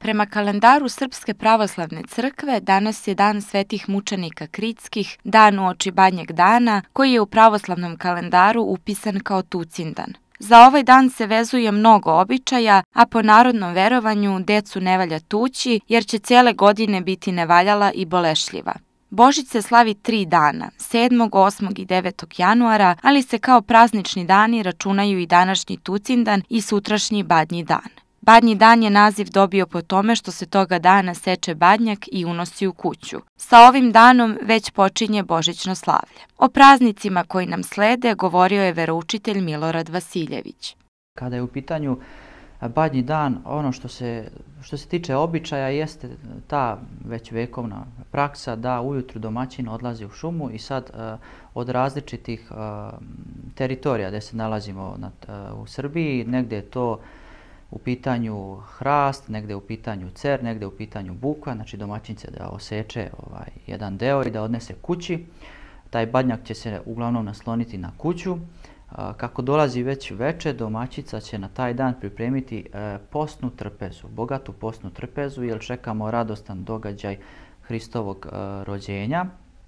Prema kalendaru Srpske pravoslavne crkve danas je dan svetih mučenika kritskih, dan uoči Badnjeg dana, koji je u pravoslavnom kalendaru upisan kao Tucindan. Za ovaj dan se vezuje mnogo običaja, a po narodnom verovanju decu ne valja tući jer će cijele godine biti nevaljala i bolešljiva. Božić se slavi 3 dana, 7., 8. i 9. januara, ali se kao praznični dani računaju i današnji Tucindan i sutrašnji Badnji dan. Badnji dan je naziv dobio po tome što se toga dana seče badnjak i unosi u kuću. Sa ovim danom već počinje božićno slavlje. O praznicima koji nam slede govorio je veroučitelj Milorad Vasiljević. Kada je u pitanju Badnji dan, ono što se tiče običaja jeste ta već vekovna praksa da ujutru domaćin odlazi u šumu i sad od različitih teritorija gdje se nalazimo u Srbiji, negdje je to u pitanju hrast, negdje u pitanju cer, negdje u pitanju bukva, znači domaćin će da oseče jedan deo i da odnese kući. Taj badnjak će se uglavnom nasloniti na kuću. Kako dolazi već veče, domaćica će na taj dan pripremiti postnu trpezu, bogatu postnu trpezu, jer čekamo radostan događaj Hristovog rođenja.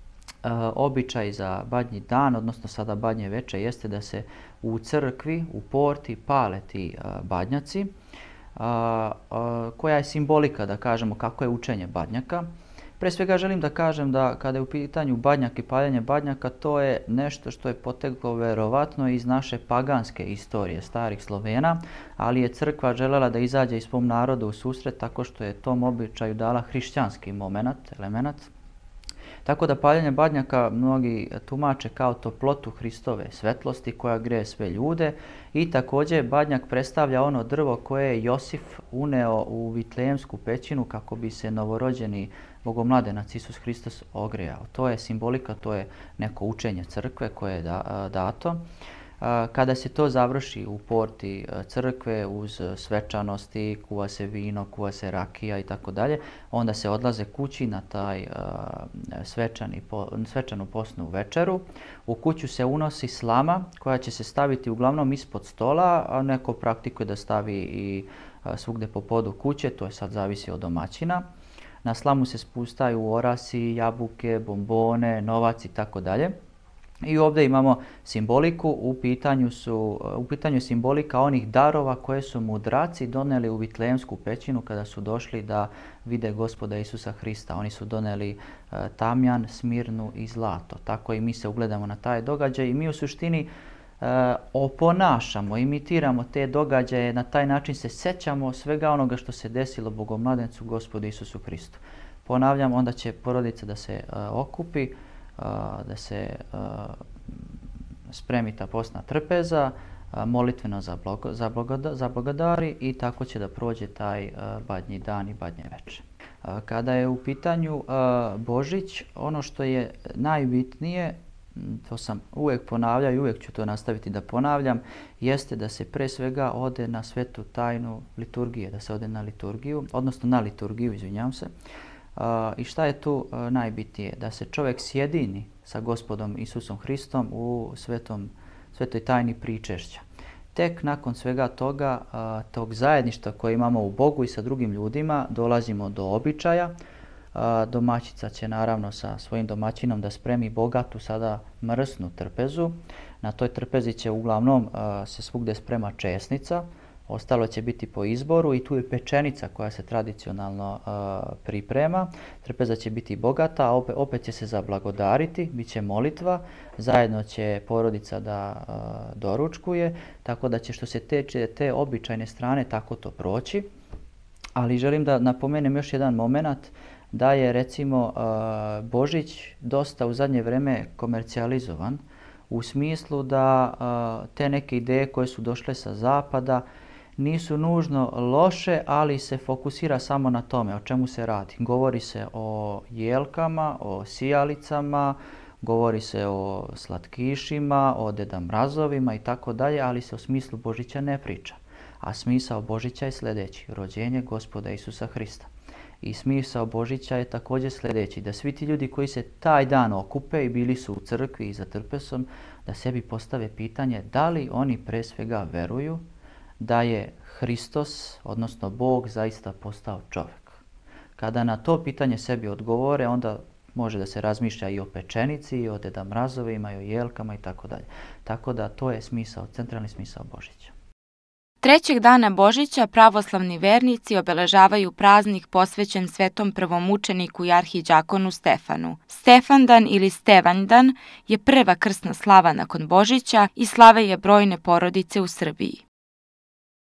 Običaj za Badnji dan, odnosno sada Badnje veče, jeste da se u crkvi, u porti pale ti badnjaci, koja je simbolika, da kažemo, kako je učenje badnjaka. Pre svega želim da kažem da kada je u pitanju badnjak i paljenje badnjaka, to je nešto što je poteklo verovatno iz naše paganske istorije starih Slovena, ali je crkva želela da izađe i svom narodu u susret tako što je tom običaju dala hrišćanski element. Tako da paljenje badnjaka mnogi tumače kao toplotu Hristove svetlosti koja greje sve ljude i također badnjak predstavlja ono drvo koje je Josif uneo u Vitlejemsku pećinu kako bi se novorođeni bogomladenac Isus Hristos ogrejao. To je simbolika, to je neko učenje crkve koje je dato. Kada se to završi u porti crkve uz svečanosti, kuva se vino, kuva se rakija i tako dalje, onda se odlaze kući na taj svečanu postnu večeru. U kuću se unosi slama koja će se staviti uglavnom ispod stola, a neko praktikuje da stavi i svugdje po podu kuće, to je sad zavisi od domaćina. Na slamu se spustaju orasi, jabuke, bombone, novac i tako dalje. I ovdje imamo simboliku, u pitanju je simbolika onih darova koje su mudraci doneli u Vitlejemsku pećinu kada su došli da vide Gospoda Isusa Hrista. Oni su doneli tamjan, smirnu i zlato. Tako i mi se ugledamo na taj događaj i mi u suštini oponašamo, imitiramo te događaje, na taj način se sećamo svega onoga što se desilo bogomladencu Gospodu Isusu Hristu. Ponavljam, onda će porodica da se okupi, da se spremi ta postna trpeza, molitveno zablagodari i tako će da prođe taj Badnji dan i Badnje veče. Kada je u pitanju Božić, ono što je najbitnije, to sam uvijek ponavljao i uvijek ću to nastaviti da ponavljam, jeste da se pre svega ode na svetu tajnu liturgije, da se ode na liturgiju, odnosno na liturgiju, izvinjavam se. I šta je tu najbitnije? Da se čovjek sjedini sa Gospodom Isusom Hristom u svetoj tajni pričešća. Tek nakon svega toga, tog zajedništva koje imamo u Bogu i sa drugim ljudima, dolazimo do običaja. Domaćica će naravno sa svojim domaćinom da spremi bogatu, sada mrsnu trpezu. Na toj trpezi će uglavnom se svugdje sprema česnica. Ostalo će biti po izboru i tu je pečenica koja se tradicionalno priprema. Trpeza će biti bogata, a opet će se zablagodariti, bit će molitva, zajedno će porodica da doručkuje, tako da će što se tiče te običajne strane tako to proći. Ali želim da napomenem još jedan moment, da je recimo Božić dosta u zadnje vrijeme komercijalizovan u smislu da te neke ideje koje su došle sa zapada nisu nužno loše, ali se fokusira samo na tome o čemu se radi. Govori se o jelkama, o sijalicama, govori se o slatkišima, o Deda Mrazovima i tako dalje, ali se o smislu Božića ne priča. A smisao Božića je sljedeći, rođenje Gospoda Isusa Hrista. I smisao Božića je također sljedeći, da svi ti ljudi koji se taj dan okupe i bili su u crkvi i za trpesom, da sebi postave pitanje da li oni pre svega veruju da je Hristos, odnosno Bog, zaista postao čovjek. Kada na to pitanje sebi odgovore, onda može da se razmišlja i o pečenici, i o Deda Mrazovima, i o jelkama i tako dalje. Tako da to je smisao, centralni smisao Božića. Trećeg dana Božića pravoslavni vernici obeležavaju praznik posvećen svetom prvomučeniku i arhiđakonu Stefanu. Stefandan ili Stevanjdan je prva krsna slava nakon Božića i slave je brojne porodice u Srbiji.